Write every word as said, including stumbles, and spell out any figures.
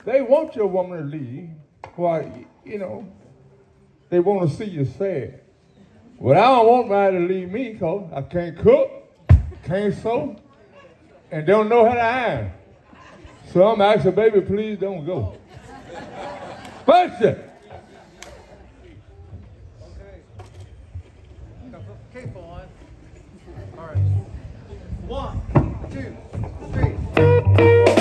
They want your woman to leave. Why, you know, they want to see you sad. Well, I don't want nobody to leave me because I can't cook, can't sew, and don't know how to iron. So I'm asking, baby, please don't go. First it. Keep on. All right. One, two, three.